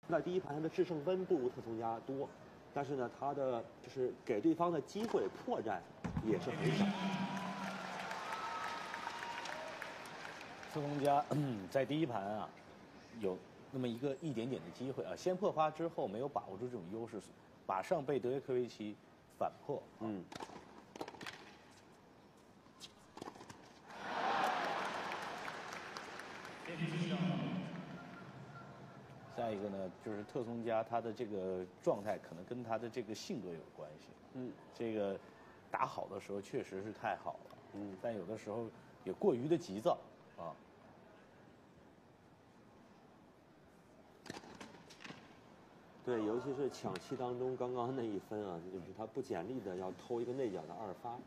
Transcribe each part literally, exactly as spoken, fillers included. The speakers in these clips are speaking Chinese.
在第一盘他的制胜分不如特松加多，但是呢，他的就是给对方的机会破绽也是很少。 特松加在第一盘啊，有那么一个一点点的机会啊，先破发之后没有把握住这种优势，马上被德约科维奇反破。嗯。再一个呢，就是特松加他的这个状态可能跟他的这个性格有关系。嗯，这个打好的时候确实是太好了。嗯，但有的时候也过于的急躁啊。 对，尤其是抢七当中刚刚那一分啊，就是他不简历的要偷一个内角的二发。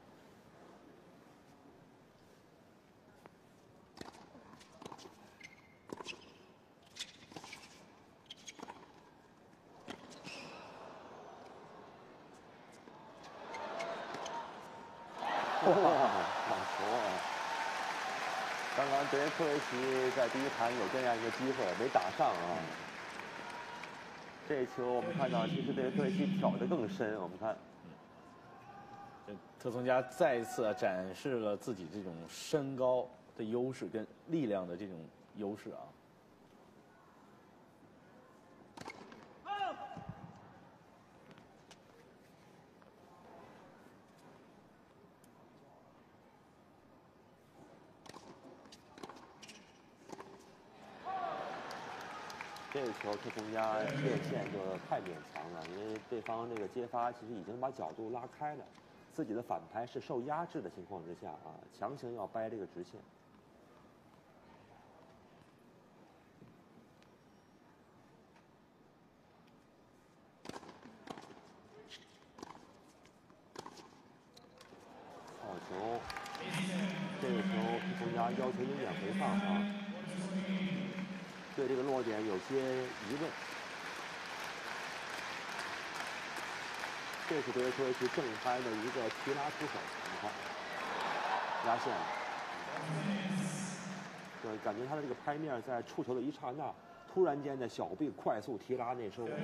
哇，好球啊！刚刚德约科维奇在第一盘有这样一个机会，没打上啊。这球我们看到，其实德约科维奇挑得更深。我们看， 这特松加再一次啊展示了自己这种身高的优势跟力量的这种优势啊。 这个球特松加变线就太勉强了，因为对方这个接发其实已经把角度拉开了，自己的反拍是受压制的情况之下啊，强行要掰这个直线。好球！这个球特松加要求有点回放啊，对这个落点有些疑问。这是德约科维奇正拍的一个提拉出手，你看，压线了。对，感觉他的这个拍面在触球的一刹那，突然间的小臂快速提拉内收。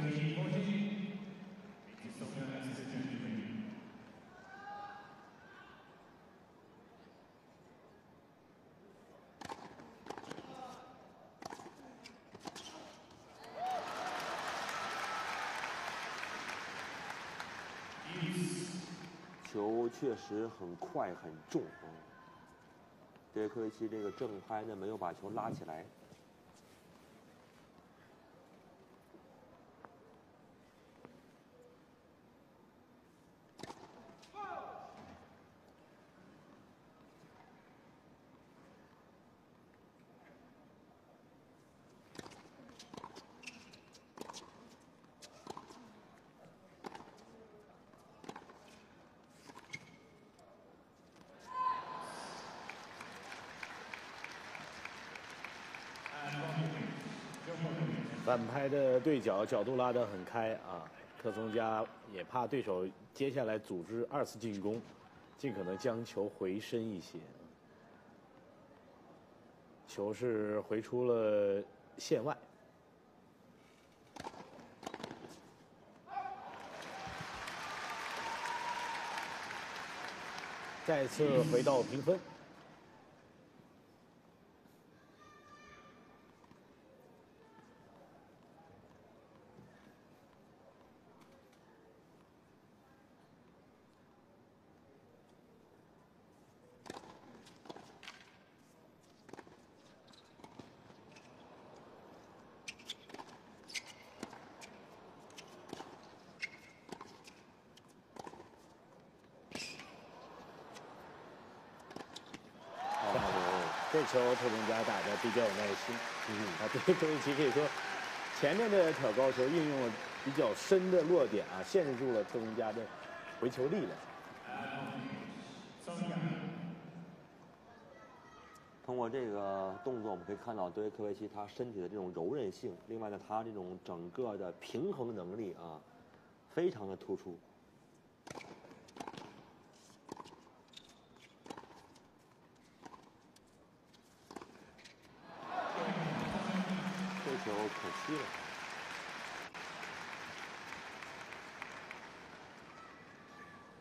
球确实很快很重啊，德约科维奇这个正拍呢没有把球拉起来。 反拍的对角，角度拉得很开啊。特松加也怕对手接下来组织二次进攻，尽可能将球回深一些。球是回出了线外。再次回到平分。这球特松加打的比较有耐心，嗯，啊，对科维奇可以说，前面的挑高球运用了比较深的落点啊，限制住了特松加的回球力量。 通过这个动作，我们可以看到德约科维奇他身体的这种柔韧性，另外呢，他这种整个的平衡能力啊，非常的突出。这球可惜了。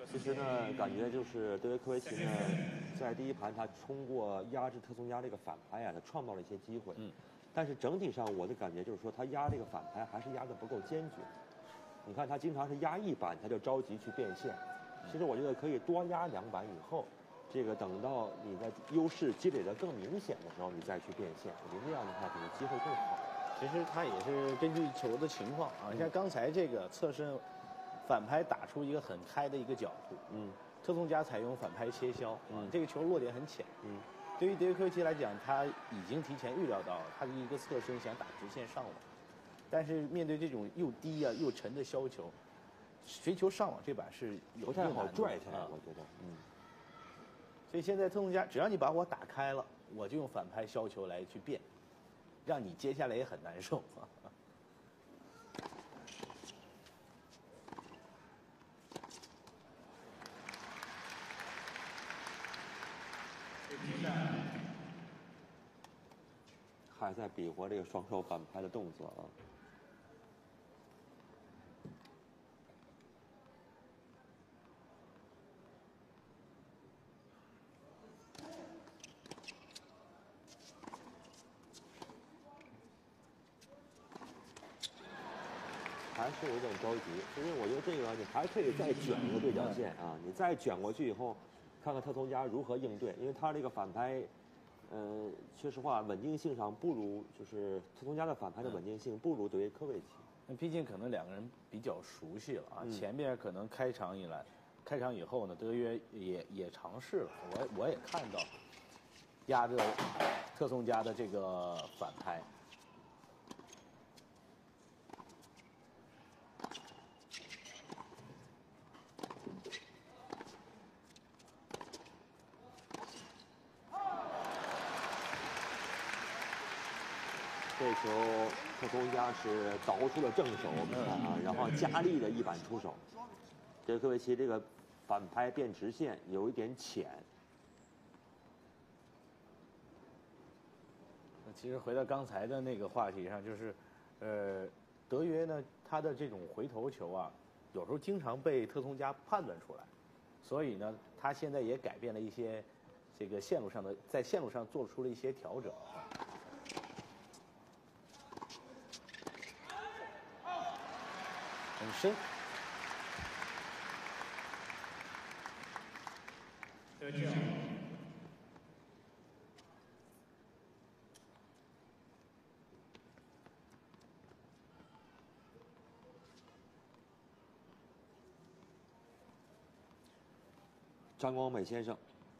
其实呢，感觉就是德约科维奇呢，在第一盘他冲过压制特松加这个反拍啊，他创造了一些机会。嗯。但是整体上我的感觉就是说，他压这个反拍还是压得不够坚决。你看他经常是压一板，他就着急去变现。其实我觉得可以多压两板以后，这个等到你的优势积累得更明显的时候，你再去变现。我觉得那样的话可能机会更好。 其实他也是根据球的情况啊，像刚才这个侧身反拍打出一个很开的一个角度，嗯，特松加采用反拍切削，啊，这个球落点很浅，嗯，对于德约科维奇来讲，他已经提前预料到他的一个侧身想打直线上网，但是面对这种又低啊又沉的削球，谁球上网这板是不太好拽起来，我觉得，嗯， 所以现在特松加只要你把我打开了，我就用反拍削球来去变，让你接下来也很难受啊。 还在比划这个双手反拍的动作啊。还是有点着急，因为我觉得这个你还可以再卷一个对角线啊，你再卷过去以后，看看特松加如何应对，因为他这个反拍。嗯，说实话，稳定性上不如就是特松加的反拍的稳定性不如德约科维奇。 那毕竟可能两个人比较熟悉了啊，嗯、前面可能开场以来，开场以后呢，德约也也尝试了，我我也看到压着特松加的这个反拍。 这球特松加是倒出了正手，我们看啊，然后加力的一板出手。德约科维奇这个反拍变直线有一点浅。 其实回到刚才的那个话题上，就是，呃，德约呢，他的这种回头球啊，有时候经常被特松加判断出来，所以呢，他现在也改变了一些这个线路上的，在线路上做出了一些调整。很深。得球。 张光美先生。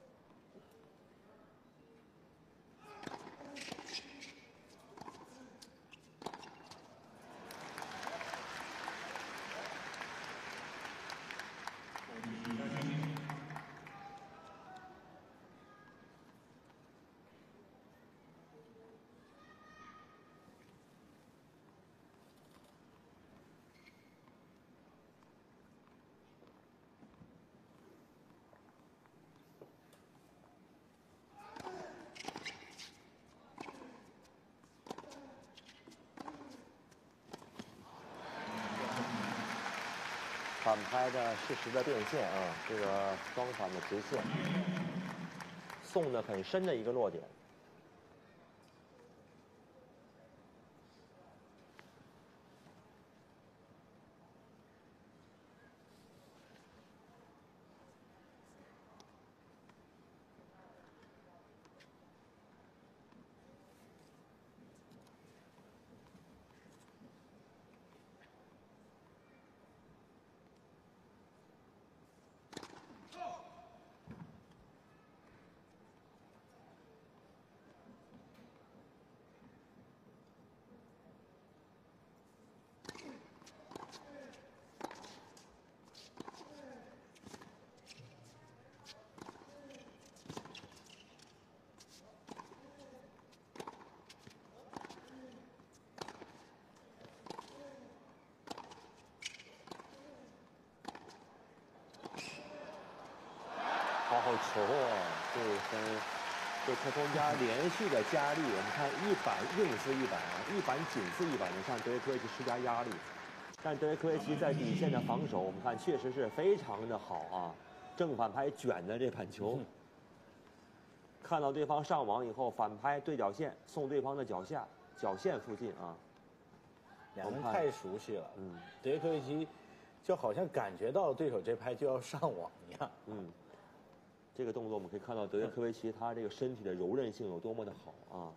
反拍的适时的变现啊，这个双反的直线，送的很深的一个落点。好球啊！这一分，这特松加连续的加力，我们看一板硬似一板啊，一板紧似一板，你看德约科维奇施加压力， 但德约科维奇在底线的防守，我们看确实是非常的好啊，正反拍卷的这板球，看到对方上网以后反拍对角线，送对方的脚下脚线附近啊。 两人太熟悉了， 嗯， 德约科维奇就好像感觉到对手这拍就要上网一样， 嗯。这个动作我们可以看到德约科维奇他这个身体的柔韧性有多么的好啊！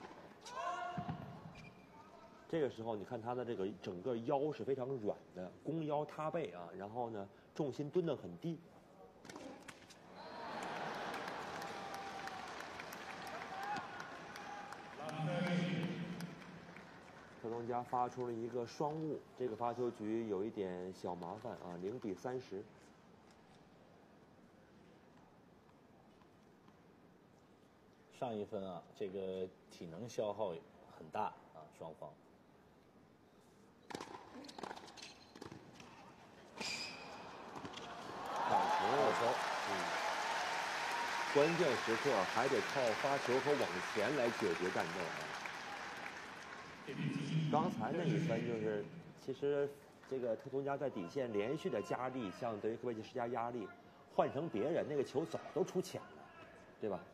这个时候你看他的这个整个腰是非常软的，弓腰塌背啊，然后呢重心蹲得很低。特松加发出了一个双误，这个发球局有一点小麻烦啊，零比三十。 上一分啊，这个体能消耗很大啊，双方。 好球，好球，嗯，关键时刻还得靠发球和往前来解决战斗啊。刚才那一分就是，其实这个特松加在底线连续的加力，向德约科维奇施加压力，换成别人那个球早都出浅了，对吧？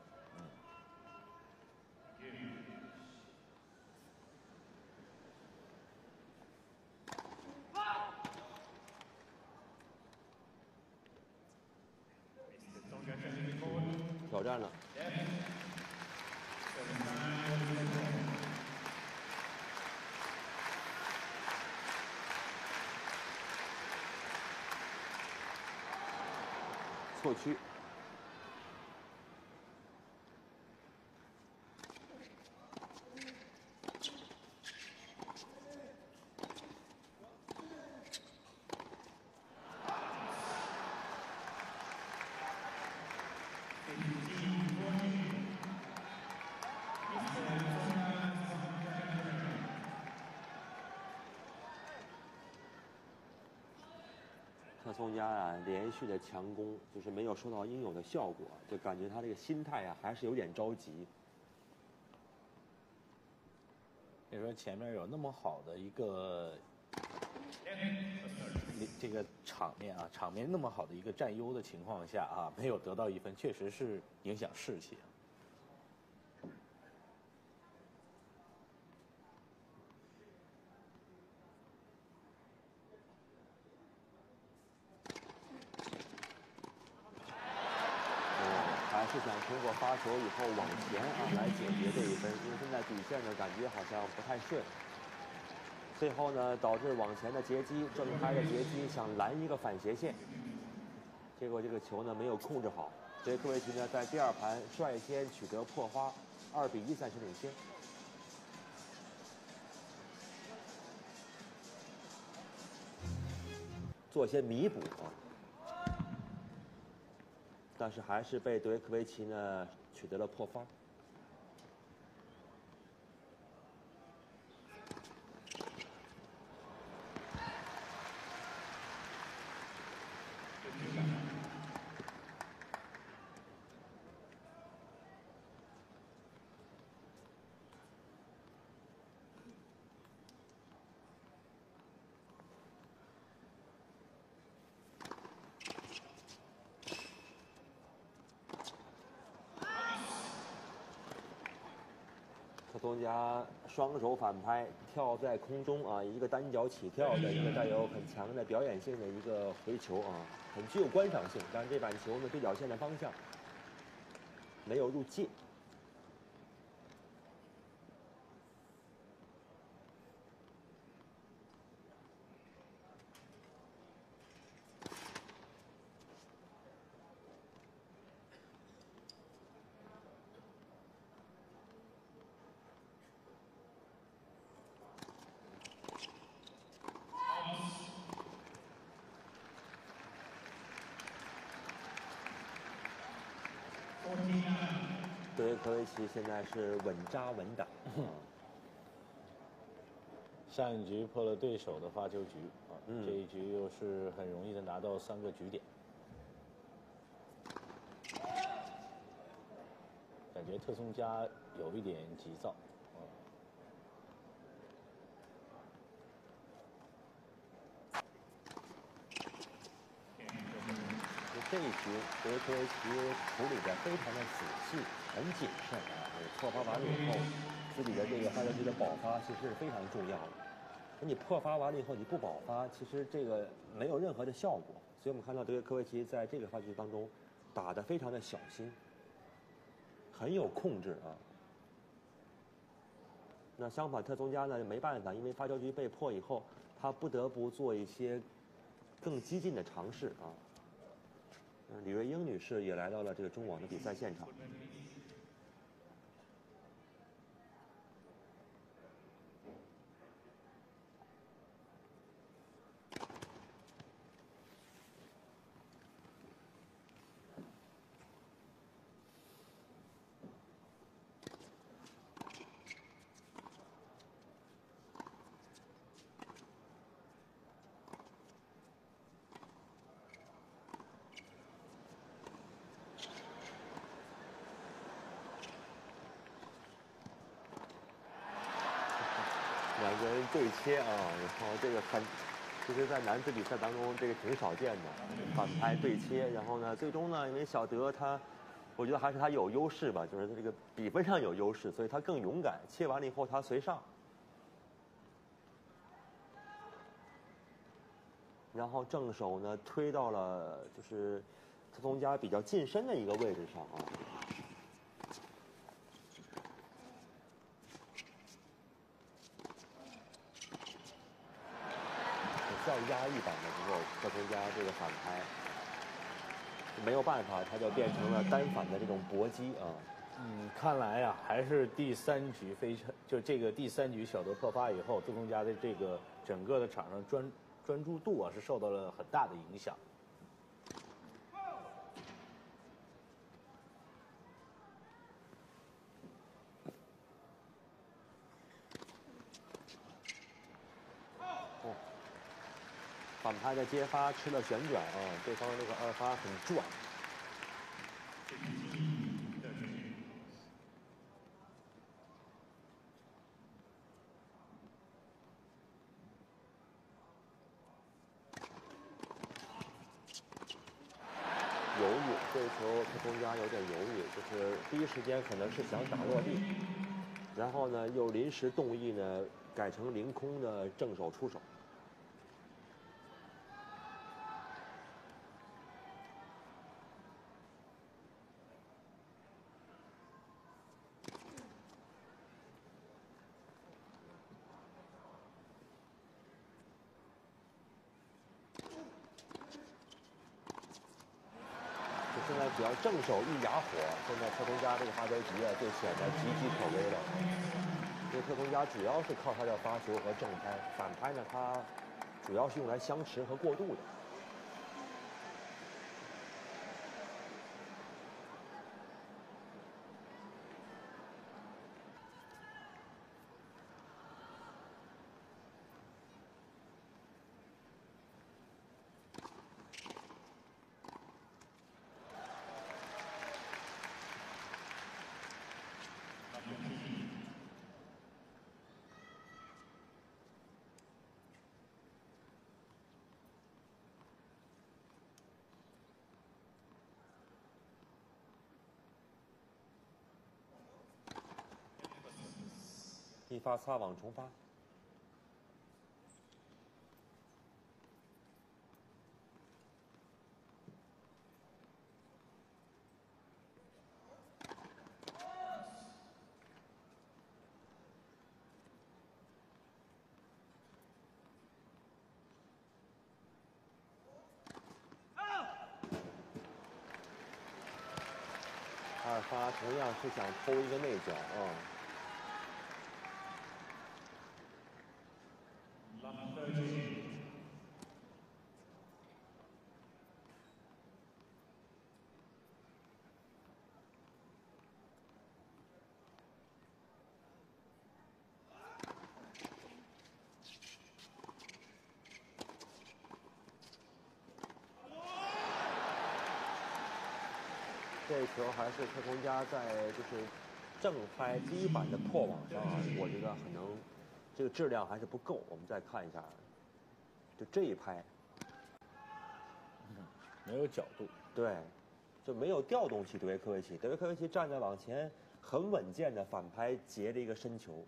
挑战了。错区。特松加啊，连续的强攻就是没有收到应有的效果，就感觉他这个心态啊还是有点着急。 你说前面有那么好的一个这个场面啊，场面那么好的一个占优的情况下啊，没有得到一分，确实是影响士气。 是想通过发球以后往前啊来解决这一分，因为现在底线呢感觉好像不太顺，最后呢导致往前的截击正拍的截击想拦一个反斜线，结果这个球呢没有控制好，德约科维奇呢在第二盘率先取得破发，二比一暂时领先。做些弥补啊。但是还是被德约科维奇呢取得了破发。特松加双手反拍跳在空中啊，一个单脚起跳的一个带有很强的表演性的一个回球啊，很具有观赏性。但是这板球呢对角线的方向没有入界。德约科维奇现在是稳扎稳打。 上一局破了对手的发球局啊，嗯、这一局又是很容易的拿到三个局点，感觉特松加有一点急躁。 这一局德约科维奇处理的非常的仔细，很谨慎啊。破发完了以后，自己的这个发球局的保发其实是非常重要的。你破发完了以后你不保发，其实这个没有任何的效果。所以我们看到德约科维奇在这个发球局当中打得非常的小心，很有控制啊。那相反，特松加呢没办法，因为发球局被破以后，他不得不做一些更激进的尝试啊。李瑞英女士也来到了这个中网的比赛现场。两个人对切啊，然后这个很，其实，在男子比赛当中，这个挺少见的，反拍对切，然后呢，最终呢，因为小德他，我觉得还是他有优势吧，就是他这个比分上有优势，所以他更勇敢，切完了以后他随上，然后正手呢推到了就是特松加比较近身的一个位置上啊。较压抑版的时候，特松加这个反拍没有办法，他就变成了单反的这种搏击啊。 嗯，看来呀、啊，还是第三局非常，就这个第三局小德破发以后，特松加的这个整个的场上专专注度啊是受到了很大的影响。 反拍的接发吃了旋转啊，对方那个二发很转。犹豫，这球特松加有点犹豫，就是第一时间可能是想打落地，然后呢又临时动意呢改成凌空的正手出手。现在只要正手一哑火，现在特松加这个发球局啊就显得岌岌可危了。因为特松加主要是靠他的发球和正拍，反拍呢他主要是用来相持和过渡的。一发擦网重发。二发同样是想偷一个内角啊。这球还是特松加在就是正拍第一板的破网上啊，我觉得可能这个质量还是不够。我们再看一下，就这一拍， 没有角度。 对，就没有调动起德约科维奇，德约科维奇站在往前很稳健的反拍截了一个深球。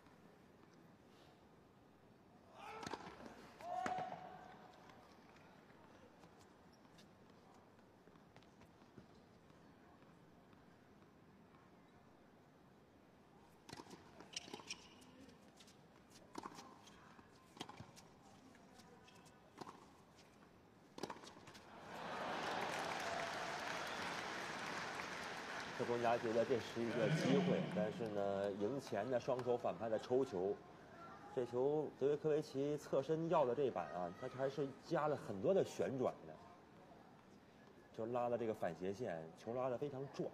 特工加觉得这是一个机会，但是呢，赢前的双手反拍的抽球，这球德约科维奇侧身要的这板啊，他还是加了很多的旋转的，就拉了这个反斜线，球拉得非常转。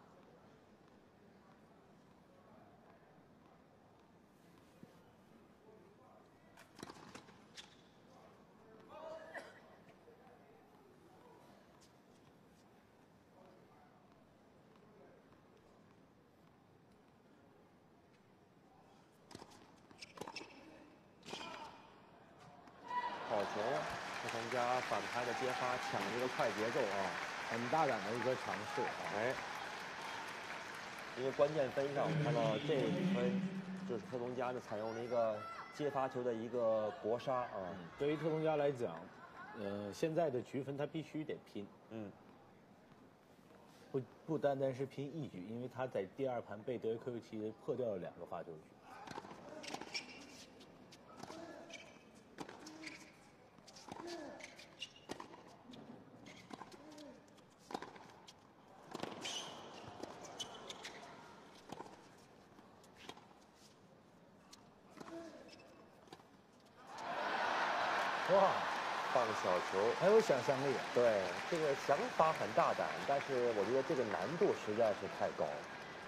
好球，特工加反拍的接发，抢这个快节奏啊， 很大胆的一个尝试啊！ 哎，因为关键分上，我们看到这一分就是特工加呢采用了一个接发球的一个搏杀啊。 嗯，对于特工加来讲，呃，现在的局分他必须得拼， 嗯， 不不单单是拼一局，因为他在第二盘被德约科维奇破掉了两个发球局。哇， 放小球很有想象力。 对，这个想法很大胆，但是我觉得这个难度实在是太高了，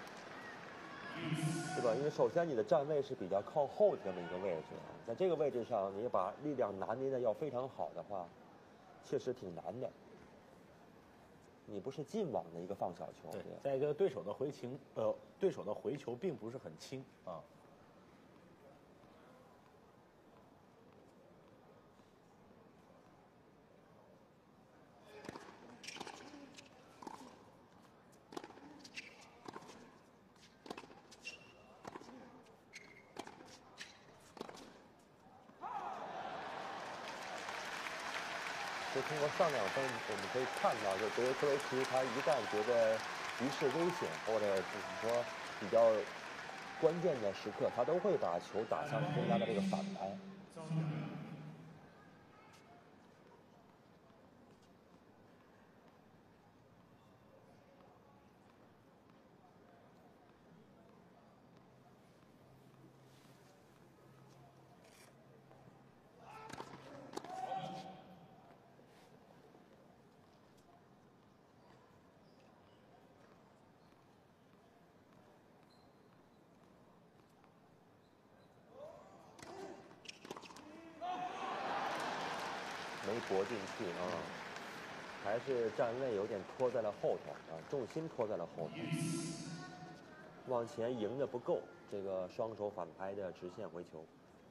对吧？因为首先你的站位是比较靠后的这么一个位置啊，在这个位置上，你把力量拿捏的要非常好的话，确实挺难的。你不是近网的一个放小球， 对，再一个对手的回情，呃，对手的回球并不是很轻啊。 就通过上两分，我们可以看到，就德约科维奇他一旦觉得局势危险，或者就是说比较关键的时刻，他都会把球打向特工加的这个反拍。没搏进去啊，还是站位有点拖在了后头啊，重心拖在了后头，往前迎的不够，这个双手反拍的直线回球。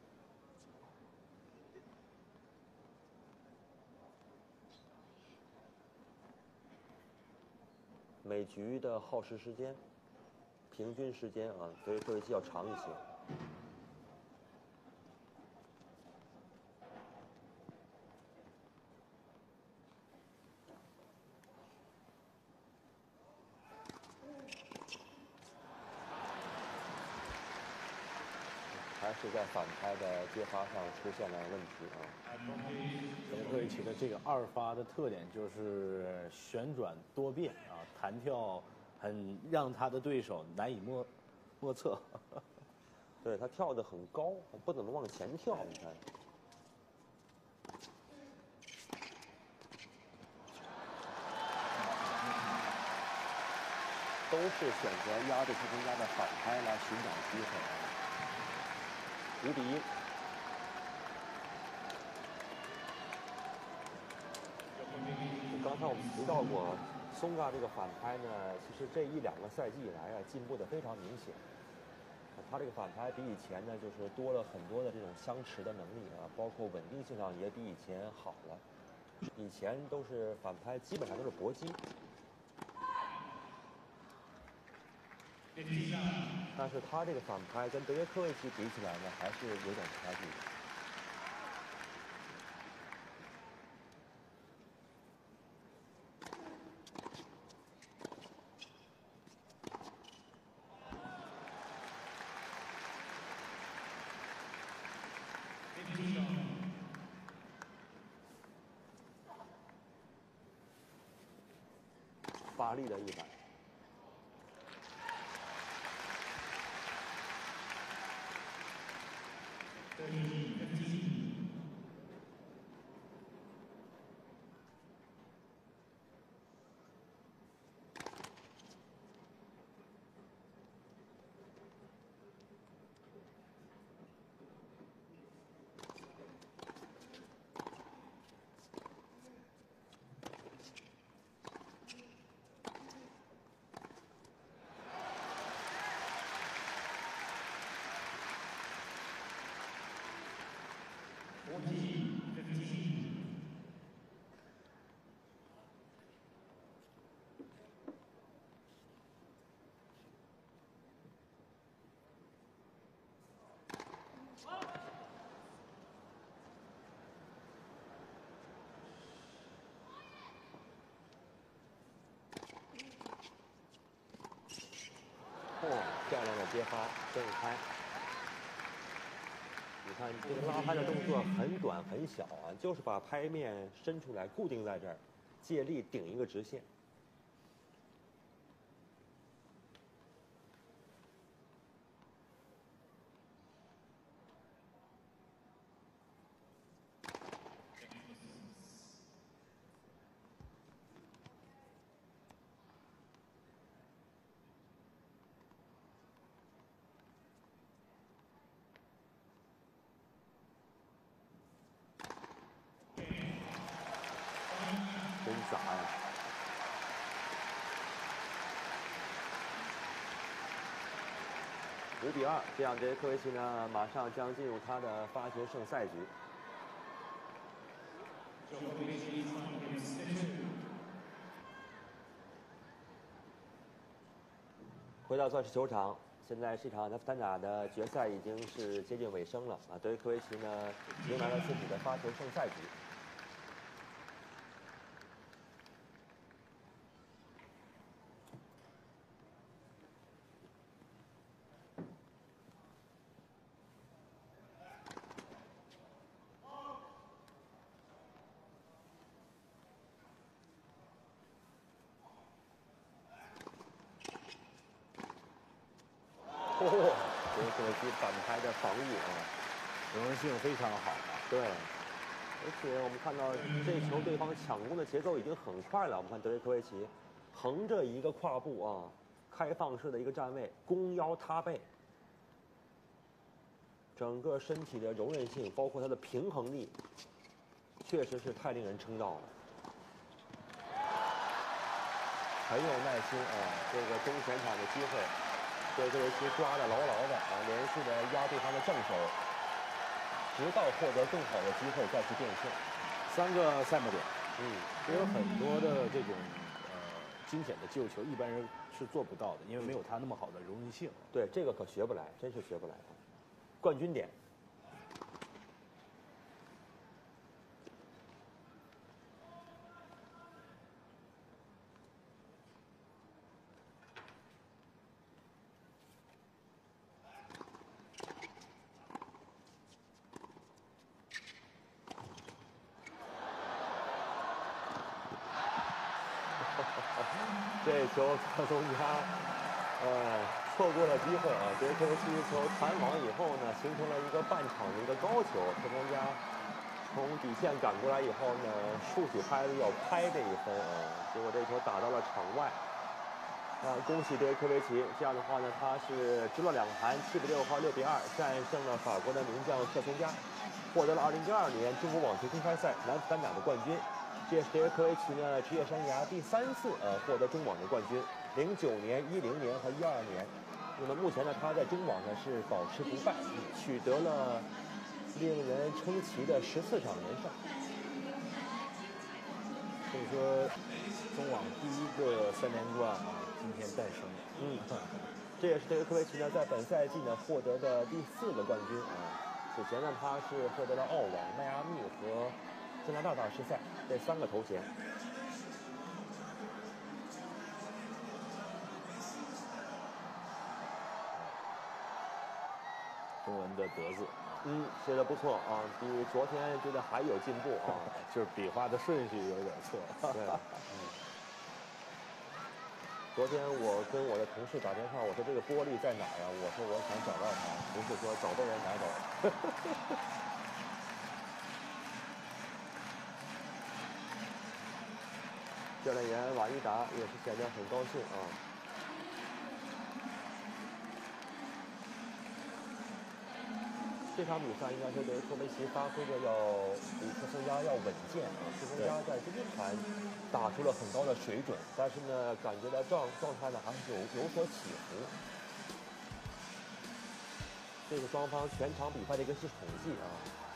每局的耗时时间，平均时间啊，德约科维奇要长一些。还是在反拍的接发上出现了问题啊。 德约科维奇的这个二发的特点就是旋转多变啊，弹跳很让他的对手难以摸摸测。 对，他跳得很高，不怎么往前跳，你看。都是选择压着特工加的反拍来寻找机会啊。五比一。刚才我们提到过，松嘎这个反拍呢，其实这一两个赛季以来啊，进步的非常明显。他这个反拍比以前呢，就是多了很多的这种相持的能力啊，包括稳定性上也比以前好了。 以前都是反拍，基本上都是搏击。但是他这个反拍跟德约科维奇比起来呢，还是有点差距的。发力的一板。嚯，漂亮的接发，正拍。你看这个拉拍的动作很短很小啊，就是把拍面伸出来固定在这儿，借力顶一个直线。真砸呀！五比二，这样德约科维奇呢，马上将进入他的发球胜赛局。回到钻石球场，现在是一场男单打的决赛已经是接近尾声了啊。德约科维奇呢，迎来了自己的发球胜赛局。哦，德约科维奇反拍的防御啊， 柔韧性非常好。 对，而且我们看到这球对方抢攻的节奏已经很快了。我们看德约科维奇横着一个跨步啊，开放式的一个站位，弓腰踏背，整个身体的柔韧性，包括他的平衡力，确实是太令人称道了。很有耐心啊，这个中前场的机会，德约科维奇抓得牢牢的啊，连续的压对方的正手，直到获得更好的机会再去变现。 三个赛末点，嗯，也有很多的这种呃惊险的救球，一般人是做不到的，因为没有他那么好的柔韧性。 对，这个可学不来，真是学不来啊。冠军点。这球克松加，呃，错过了机会啊！德约科维奇球弹网以后呢，形成了一个半场的一个高球。克松加从底线赶过来以后呢，竖起拍子要拍这一分啊，结果这球打到了场外。啊，恭喜德约科维奇！这样的话呢，他是直落两盘，七比六和六比二战胜了法国的名将克松加，获得了二零一二年中国网球公开赛男子单打的冠军。这也是德约科维奇呢职业生涯第三次呃获得中网的冠军，零九年、一零年和一二年。那么目前呢，他在中网呢是保持不败，取得了令人称奇的十四场连胜。 所以说，中网第一个三连冠啊，今天诞生了。 嗯，这也是德约科维奇呢在本赛季呢获得的第四个冠军啊。此前呢他是获得了澳网、迈阿密和加拿大大师赛这三个头衔。 中文的德字， 嗯，写的不错啊，比昨天觉得还有进步啊， 就是笔画的顺序有点错。 对，嗯。昨天我跟我的同事打电话，我说这个玻璃在哪儿啊？我说我想找到它，同事说找被人拿走了。教练员瓦伊达也是显得很高兴啊。这场比赛应该说对科维奇发挥的要比特松加要稳健啊。特松加在第一盘打出了很高的水准，但是呢，感觉到状状态呢还是有有所起伏。这是双方全场比赛的一个是统计啊。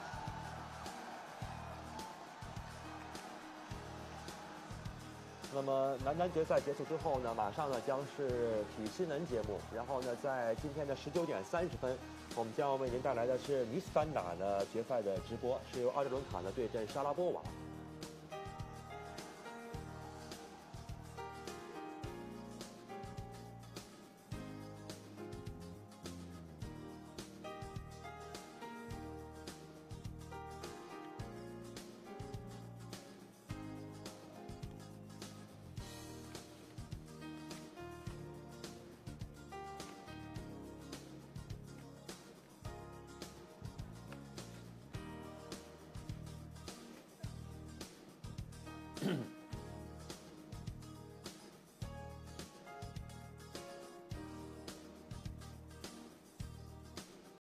那么男单决赛结束之后呢，马上呢将是体适能节目，然后呢在今天的十九点三十分，我们将为您带来的是女子单打的决赛的直播，是由阿德伦卡呢对阵莎拉波娃。